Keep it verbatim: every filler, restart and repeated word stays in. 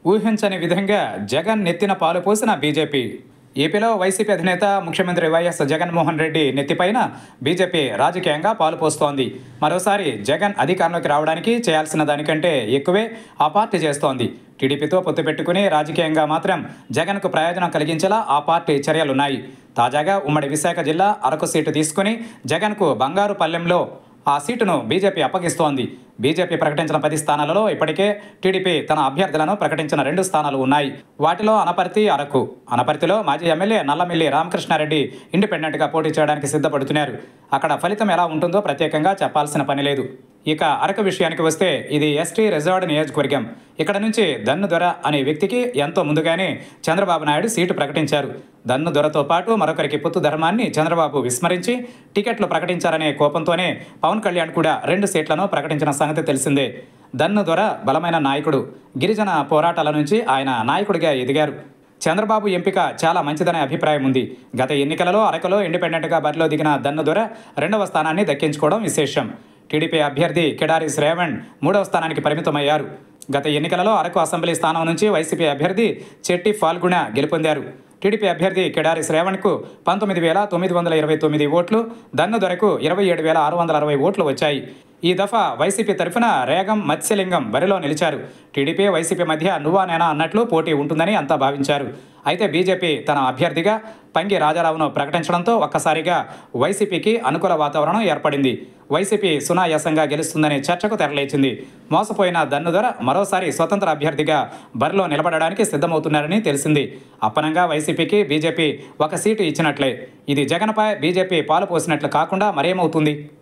ఊహించని విధంగా జగన్ నెత్తిన పాలు పోసిన బీజేపీ. ఏపీలో వైసీపీ అధినేత ముఖ్యమంత్రి వైఎస్ జగన్మోహన్ రెడ్డి నెత్తిపైన బీజేపీ రాజకీయంగా పాలు పోస్తోంది. మరోసారి జగన్ అధికారంలోకి రావడానికి చేయాల్సిన దానికంటే ఎక్కువే ఆ పార్టీ చేస్తోంది. టీడీపీతో పొత్తు పెట్టుకుని రాజకీయంగా మాత్రం జగన్కు ప్రయోజనం కలిగించేలా ఆ పార్టీ చర్యలున్నాయి. తాజాగా ఉమ్మడి విశాఖ జిల్లా అరకు సీటు తీసుకుని జగన్కు బంగారు పల్లెంలో ఆ సీటును బీజేపీ అప్పగిస్తోంది. బీజేపీ ప్రకటించిన పది స్థానాలలో ఇప్పటికే టీడీపీ తన అభ్యర్థులను ప్రకటించిన రెండు స్థానాలు ఉన్నాయి. వాటిలో అనపర్తి, అరకు. అనపర్తిలో మాజీ ఎమ్మెల్యే నల్లమిల్లి రామకృష్ణారెడ్డి ఇండిపెండెంట్గా పోటీ చేయడానికి సిద్ధపడుతున్నారు. అక్కడ ఫలితం ఎలా ఉంటుందో ప్రత్యేకంగా చెప్పాల్సిన పని లేదు. ఇక అరకు విషయానికి వస్తే ఇది ఎస్టీ రిజర్వ్డ్ నియోజకవర్గం. ఇక్కడ నుంచి దన్ను దొర అనే వ్యక్తికి ఎంతో ముందుగానే చంద్రబాబు నాయుడు సీటు ప్రకటించారు. దన్ను దొరతో పాటు మరొకరికి పొత్తు ధర్మాన్ని చంద్రబాబు విస్మరించి టికెట్లు ప్రకటించారనే కోపంతోనే పవన్ కళ్యాణ్ కూడా రెండు సీట్లను ప్రకటించిన సంగతి తెలిసిందే. దన్ను దొర బలమైన నాయకుడు. గిరిజన పోరాటాల నుంచి ఆయన నాయకుడిగా ఎదిగారు. చంద్రబాబు ఎంపిక చాలా మంచిదనే అభిప్రాయం ఉంది. గత ఎన్నికలలో అరకులో ఇండిపెండెంట్గా బరిలో దిగిన దన్ను దొర రెండవ స్థానాన్ని దక్కించుకోవడం విశేషం. టీడీపీ అభ్యర్థి కిడారి శ్రేవణ్ మూడవ స్థానానికి పరిమితమయ్యారు. గత ఎన్నికలలో అరకు అసెంబ్లీ స్థానం నుంచి వైసీపీ అభ్యర్థి చెట్టి ఫాల్గుణ గెలుపొందారు. టీడీపీ అభ్యర్థి కిడారి శ్రేవణ్కు పంతొమ్మిది వేల తొమ్మిది వందల ఇరవై తొమ్మిది ఓట్లు, దన్ను దొరకు ఇరవై ఏడు వేల ఆరు వందల అరవై ఓట్లు వచ్చాయి. ఈ దఫా వైసీపీ తరఫున రేగం మత్స్యలింగం బరిలో నిలిచారు. టీడీపీ వైసీపీ మధ్య నువ్వా నేనా అన్నట్లు పోటీ ఉంటుందని అంతా భావించారు. అయితే బీజేపీ తన అభ్యర్థిగా పంగి రాజారావును ప్రకటించడంతో ఒక్కసారిగా వైసీపీకి అనుకూల వాతావరణం ఏర్పడింది. వైసీపీ సునాయాసంగా గెలుస్తుందనే చర్చకు తెరలేచింది. మోసపోయిన దన్నుదొర మరోసారి స్వతంత్ర అభ్యర్థిగా బరిలో నిలబడడానికి సిద్ధమవుతున్నారని తెలిసింది. అప్పనంగా వైసీపీకి బీజేపీ ఒక సీటు ఇచ్చినట్లే. ఇది జగన్పై బీజేపీ పాలు పోసినట్లు కాకుండా మరేమవుతుంది?